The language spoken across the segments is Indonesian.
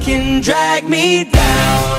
can drag me down.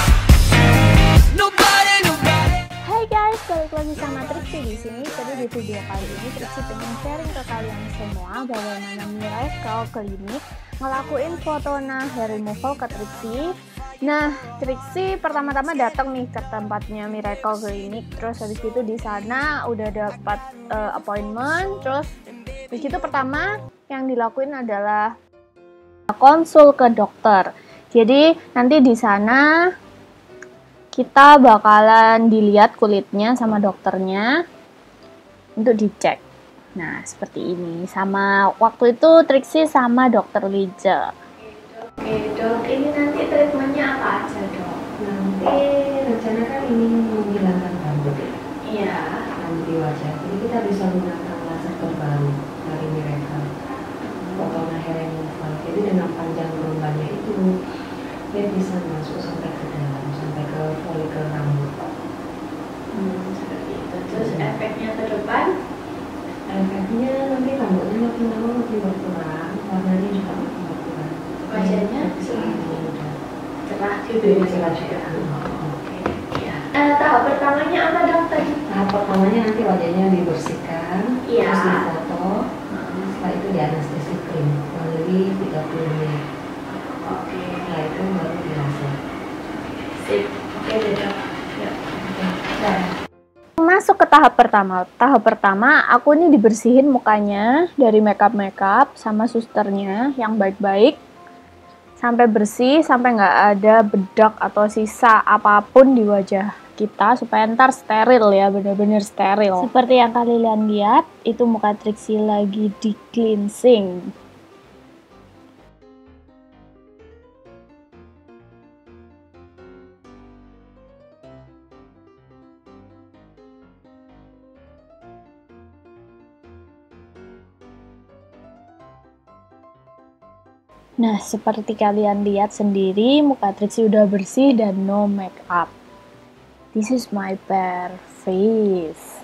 Hai guys, balik lagi sama Trixie di sini. Jadi di video kali ini Trixie pengen sharing ke kalian semua bagaimana Miracle Clinic ngelakuin fotona hair removal ke Trixie. Nah, Trixie pertama-tama datang nih ke tempatnya Miracle Clinic. Terus habis itu di sana udah dapat appointment. Terus di situ pertama yang dilakuin adalah konsul ke dokter. Jadi nanti di sana kita bakalan dilihat kulitnya sama dokternya untuk dicek. Nah, seperti ini. Sama waktu itu Trixie sama dokter Liza. Oke dok, ini nanti treatmentnya apa aja dok? Nanti rencana kan ini menghilangkan rambut ya? Iya. Rambut di wajah. Jadi kita bisa menggunakan laser terbaru dari Miracle Fotona Hair Removal. Jadi dengan panjang gelombangnya itu dia bisa masuk sampai ke dalam, sampai ke folikel rambut. Seperti itu. Terus efeknya ke depan? Efeknya nanti rambutnya makin lama makin berkurang, warnanya juga makin berkurang. Wajahnya cerah gitu ya? Cerah juga. Oke. Ya. Tahap pertamanya apa dokter? Tahap pertamanya nanti wajahnya dibersihkan, Iya. terus difoto, setelah itu di anestesi krim, kurang lebih 30 menit. Oke. Setelah itu baru di laser. Sip. Oke deh dok. Ya. Dan Masuk ke tahap pertama. Tahap pertama, aku ini dibersihin mukanya dari makeup sama susternya yang baik-baik. Sampai bersih, sampai nggak ada bedak atau sisa apapun di wajah kita. Supaya ntar steril ya, bener-bener steril. Seperti yang kalian lihat, itu muka Trixie lagi di cleansing. Nah, seperti kalian lihat sendiri, muka Trixie udah bersih dan no make up. This is my bare face.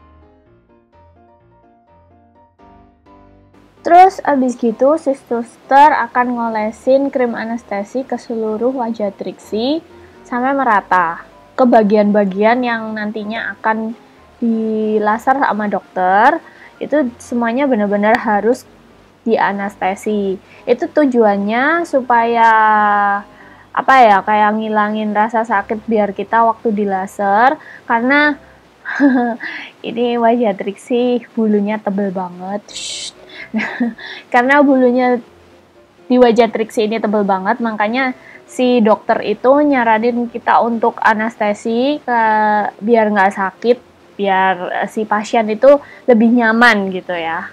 Terus abis gitu, si suster akan ngolesin krim anestesi ke seluruh wajah Trixie sampai merata ke bagian-bagian yang nantinya akan dilaser sama dokter. Itu semuanya benar-benar harus di anestesi. Itu tujuannya supaya apa ya, kayak ngilangin rasa sakit biar kita waktu di laser, karena ini wajah Trixie bulunya tebel banget. Karena bulunya di wajah Trixie ini tebel banget, makanya si dokter itu nyaranin kita untuk anestesi biar nggak sakit, biar si pasien itu lebih nyaman gitu ya.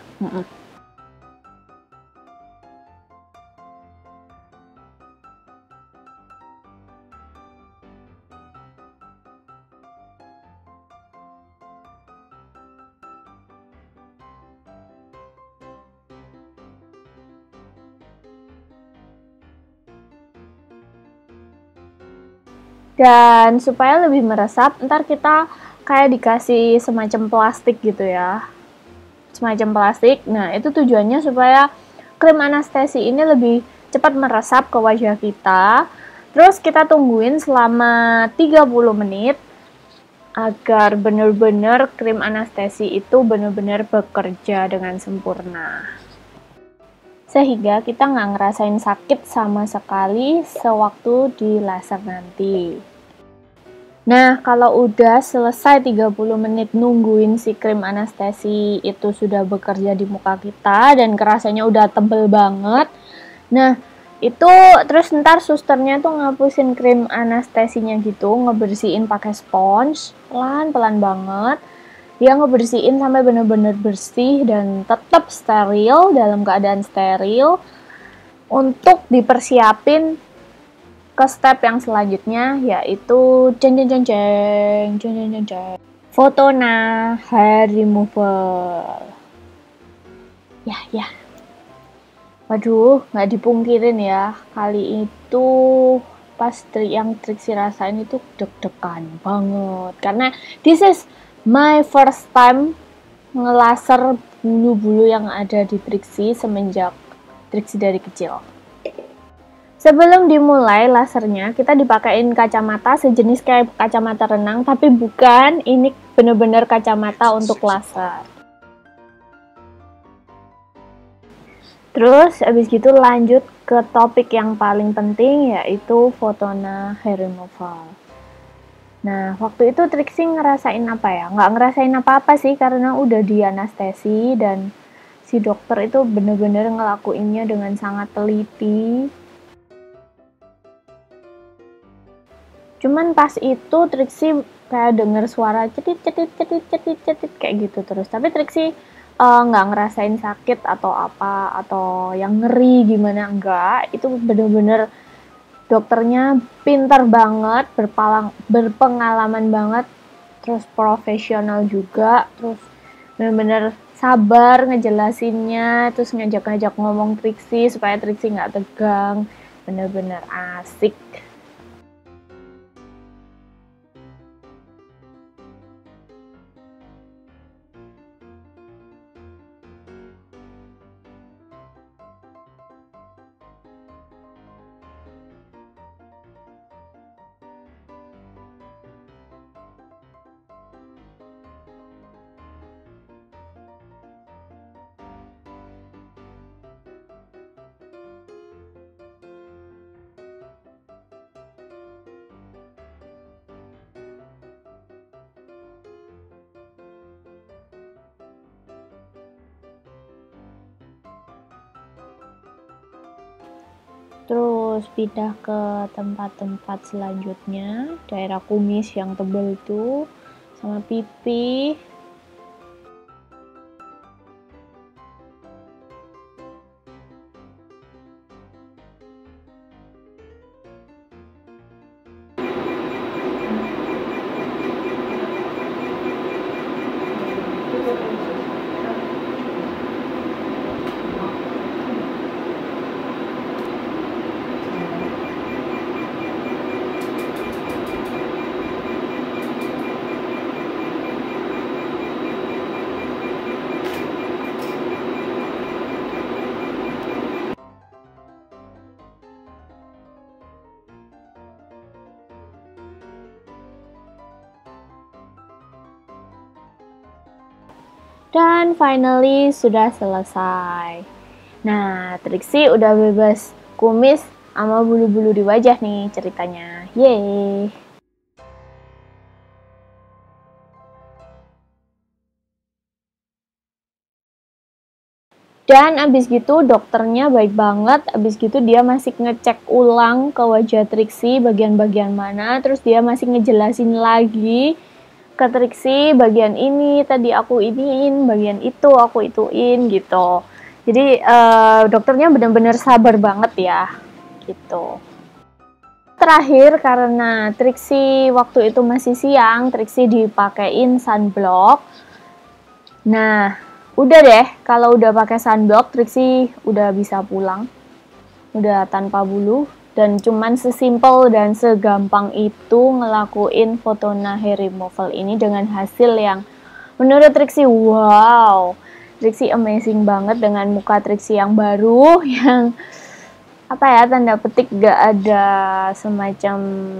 Dan supaya lebih meresap, ntar kita kayak dikasih semacam plastik gitu ya. Semacam plastik. Nah, itu tujuannya supaya krim anestesi ini lebih cepat meresap ke wajah kita. Terus kita tungguin selama 30 menit agar benar-benar krim anestesi itu benar-benar bekerja dengan sempurna. Sehingga kita nggak ngerasain sakit sama sekali sewaktu di laser nanti. Nah, kalau udah selesai 30 menit nungguin si krim anestesi itu sudah bekerja di muka kita dan kerasanya udah tebel banget. Nah, itu terus ntar susternya tuh ngapusin krim anestesinya gitu, ngebersihin pakai spons, pelan-pelan banget. Dia ngebersihin sampai bener-bener bersih dan tetap steril, dalam keadaan steril, untuk dipersiapin ke step yang selanjutnya, yaitu Fotona Hair Removal. Ya. Waduh, nggak dipungkirin ya, kali itu pas yang Trixie rasain itu deg-degan banget. Karena this is my first time ngelaser bulu-bulu yang ada di Trixie semenjak Trixie dari kecil. Sebelum dimulai lasernya, kita dipakein kacamata sejenis kayak kacamata renang, tapi bukan, ini bener-bener kacamata untuk laser. Terus abis gitu lanjut ke topik yang paling penting, yaitu Fotona hair removal. Nah, waktu itu Trixie ngerasain apa ya? Nggak ngerasain apa-apa sih, karena udah di anestesi dan si dokter itu bener-bener ngelakuinnya dengan sangat teliti. Cuman pas itu Trixie kayak denger suara cetit kayak gitu terus. Tapi Trixie nggak ngerasain sakit atau apa atau yang ngeri gimana, enggak. Itu bener-bener dokternya pintar banget, berpengalaman banget, terus profesional juga, terus bener-bener sabar ngejelasinnya, terus ngajak-ngajak ngomong Trixie supaya Trixie nggak tegang. Bener-bener asik. Terus pindah ke tempat-tempat selanjutnya, daerah kumis yang tebal itu, sama pipi. Dan finally sudah selesai. Nah, Trixie udah bebas kumis sama bulu-bulu di wajah nih ceritanya. Yeay! Dan abis gitu dokternya baik banget, abis gitu dia masih ngecek ulang ke wajah Trixie bagian-bagian mana, terus dia masih ngejelasin lagi ke Trixie bagian ini tadi aku iniin, bagian itu aku ituin gitu. Jadi dokternya benar-benar sabar banget ya gitu. Terakhir karena Trixie waktu itu masih siang, Trixie dipakein sunblock. Nah, udah deh kalau udah pakai sunblock Trixie udah bisa pulang. Udah tanpa bulu. Dan cuman sesimpel dan segampang itu ngelakuin Fotona hair removal ini dengan hasil yang menurut Trixie, wow, Trixie amazing banget dengan muka Trixie yang baru, yang apa ya, tanda petik gak ada semacam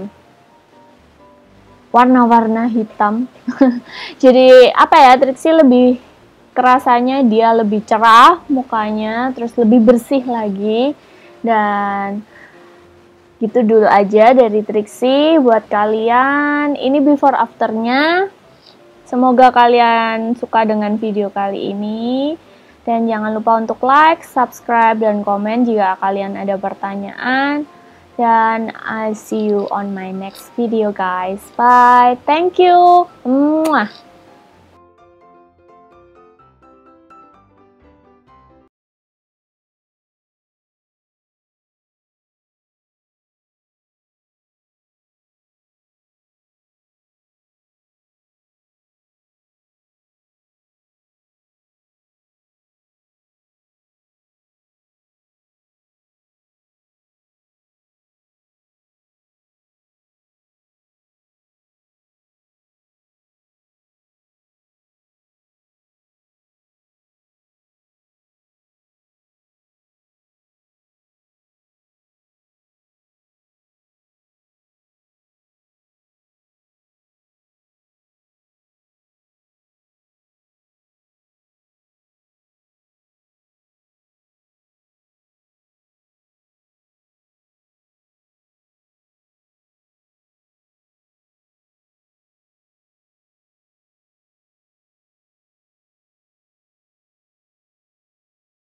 warna-warna hitam. Jadi apa ya, Trixie lebih kerasanya dia lebih cerah mukanya, terus lebih bersih lagi. Dan gitu dulu aja dari Trixie buat kalian. Ini before afternya. Semoga kalian suka dengan video kali ini. Dan jangan lupa untuk like, subscribe, dan komen jika kalian ada pertanyaan. Dan I see you on my next video guys. Bye. Thank you. Mwah.